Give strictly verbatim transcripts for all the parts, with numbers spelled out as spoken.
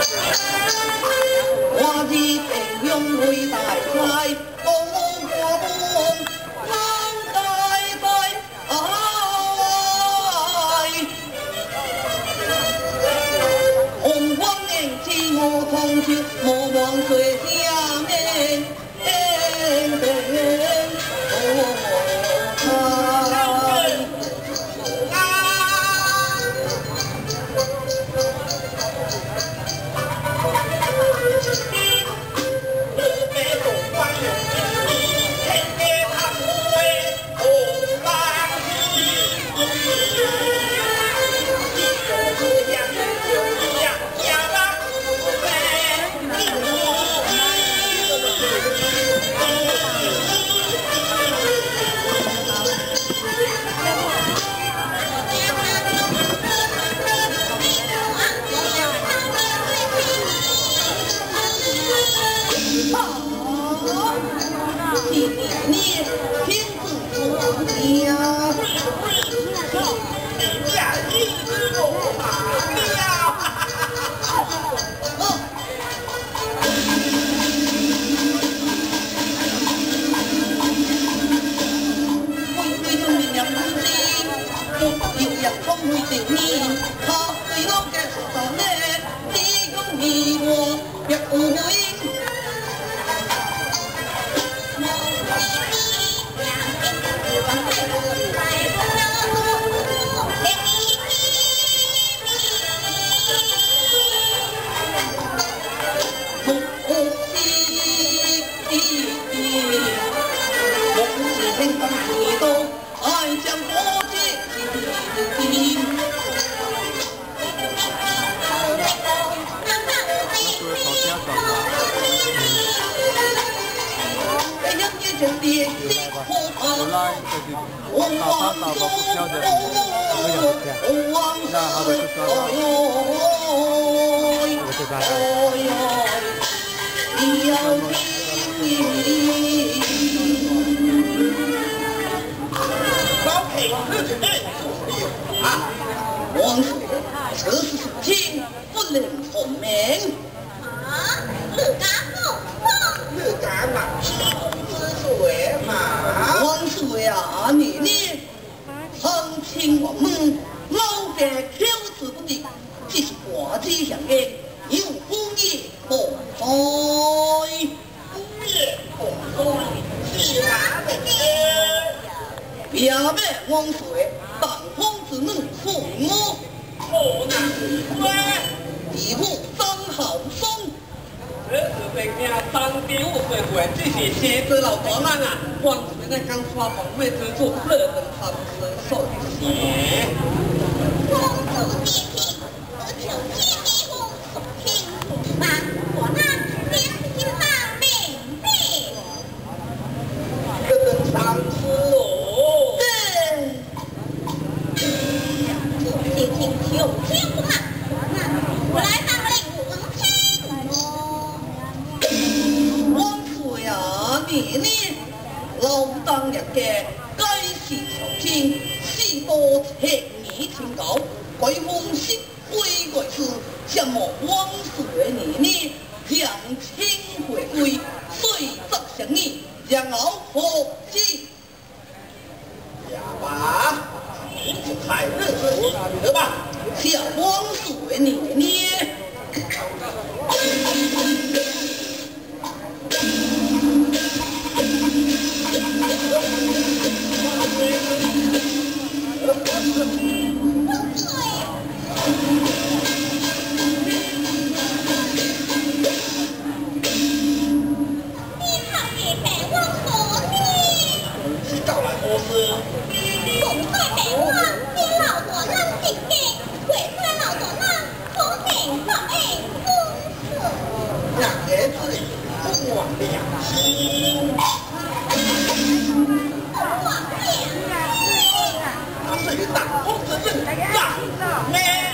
我的平庸为大才，高过东，难代代爱。红光年纪我同秋，莫忘水下面。 王叔，这是事情不能从命。 啊，你敢不放？ 你敢嘛？之水嘛？王叔呀，你呢？横情我们老在口子不的，这是国际上的有工业共灾。工业共灾是哪个呢？表妹王水。 当皇子能送我，我难关。义父张浩松，这是在家当爹我会会，这些写字老多难啊！王水那刚刷红梅之处，乐本他们手写。 公主殿听，得求天地公所听不吗？我那良心上明白。 这等上次哦。对。 听听求天不嘛，我来当令武文天哦。 王叔呀，你呢？老当日嘅该是朝廷，许多情义情高，贵风息归贵事，什么王叔嘅你呢？将亲回归，虽则相依，然后何之？呀吧。 才认识你得吧？小王水你呢？ 你看你北王所呢？ 是找来何事？ 总在北王，你老多人定的，为出来老多人，可定不爱公事。 让儿子不忘良心。 不忘良心。 他是与大公子认长咩？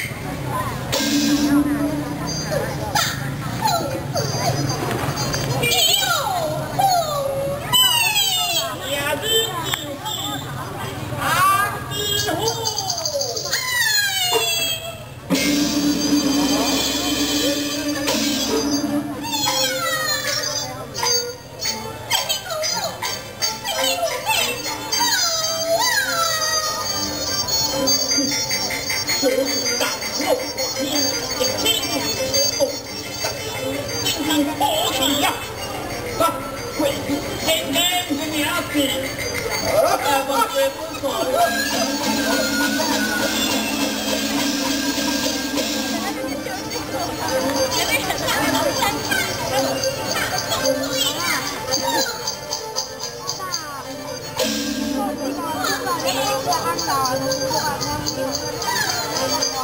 大公子认，有功名。 呀，你就是阿弟虎。 这是大我画面，这天是东大佬，真看可惜呀！啊，贵妇天天是名字，哎，我贵妇说。 Hãy subscribe cho kênh Ghiền Mì Gõ để không bỏ lỡ những video hấp dẫn.